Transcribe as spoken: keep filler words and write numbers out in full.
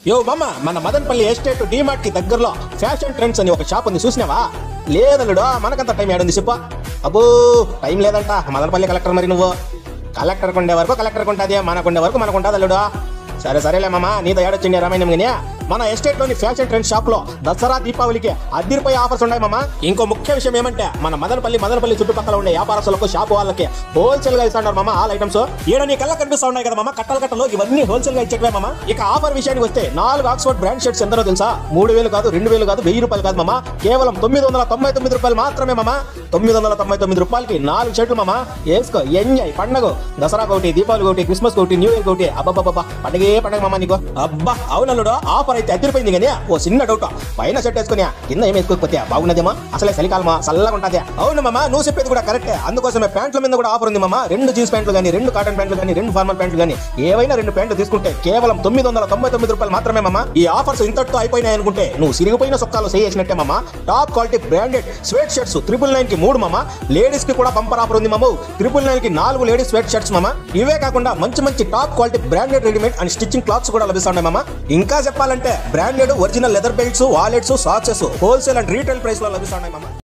యో మమ్మ మన మదనపల్లి ఎస్టేట్ డీమార్ట్ కి దగ్గరలో ఫ్యాషన్ ట్రెండ్స్ అని ఒక షాప్ ఉంది, చూసినావా? లేదల్లుడో, మనకంత టైం ఏడుంది చెప్పు. అబ్బో టైం లేదంట. మదనపల్లి కలెక్టర్ మరి నువ్వు. కలెక్టర్ కొండే వరకు కలెక్టర్ కొంటది, మనకుండే వరకు మనకుంటుంది అల్లుడు. సరే సరేలే మామ, నీతో ఏడొచ్చిండే రామాయణం గానీ మన ఎస్టేట్ లోని ఫ్యాషన్ ట్రెండ్ షాప్ లో దసరా దీపావళికి అద్దరిపై ఆఫర్స్ ఉన్నాయి మామ. ఇంకో ముఖ్య విషయం ఏమంటే మన మదనపల్లి మదనపల్లి చుట్టుపక్కల ఉండే వ్యాపారస్తులకు షాప్ వాళ్ళకి హోల్సేల్ గా ఇస్తున్నారు మామ. ఆల్ ఐటమ్స్ ఈడ నీ కళ్ళ కనిపిస్తా ఉన్నాయి కదా మామ, కట్టలు కట్టలు ఇవన్నీ హోల్సేల్ గా ఇచ్చేవే మామ. ఇక ఆఫర్ విషయానికి వస్తే నాలుగు ఆక్స్ఫర్డ్ బ్రాండ్ షర్ట్స్ ఎందరో తెలుసా? మూడు వేలు కాదు, రెండు వేలు కాదు, వెయ్యి రూపాయలు కాదు మామ, కేవలం తొమ్మిది వందల తొంభై తొమ్మిది రూపాయలు మాత్రమే మామ. తొమ్మిది వందల తొంభై తొమ్మిది రూపాయలకి నాలుగు షర్ట్లు మామ. వేసుకో, ఎంజాయ్ పండగ. దసరా ఒకటి, దీపావళి ఒకటి, క్రిస్మస్ ఒకటి, న్యూ ఇయర్ ఒకటి. అబ్బాబ్బా పండగే పండగ మామ నీకు. అబ్బా అవునల్లుడు, ఆఫర్ అయితే అదిరిపోయింది కానీ ఓ చిన్న డౌట్, పైన షర్ట్ వేసుకుని కింద ఏం వేసుకోకపోతే బాగున్నదేమా? అసలే చలికాలమా, చల్లగా ఉంటది. అవును మామ, నువ్వు చెప్పేది కూడా కరెక్టే. అందుకోసమే ప్యాంట్ల మీద కూడా ఆఫర్ ఉంది మామ. రెండు జీన్స్ ప్యాంట్లు కానీ, రెండు కాటన్ ప్యాంట్లు కానీ, రెండు ఫార్మల్ ప్యాంట్లు కానీ, ఏవైనా రెండు ప్యాంట్లు తీసుకుంటే కేవలం తొమ్మిది వందల తొంభై తొమ్మిది రూపాయలు మాత్రమే మామ. ఈ ఆఫర్స్ ఇంతటితో అయిపోయినాయి అనుకుంటే నువ్వు సిరిగిపోయిన సొక్కాలు చేసినట్టే మామ. Top quality branded sweat shirts triple nine కి మూడు మామ. లేడీస్ కి కూడా బంపర్ ఆఫర్ ఉంది మామ. త్రిపుల్ నైన్ కి నాలుగు లేడీస్ స్వెట్ షర్ట్స్ మామ. ఇవే కాకుండా మంచి మంచి top quality branded readymade and stitching clothes కూడా లభిస్తున్నాయి మామ. ఇంకా చెప్పాలంటే branded original leather belts, wallets, socks wholesale and retail price లో లభిస్తున్నాయి మామ.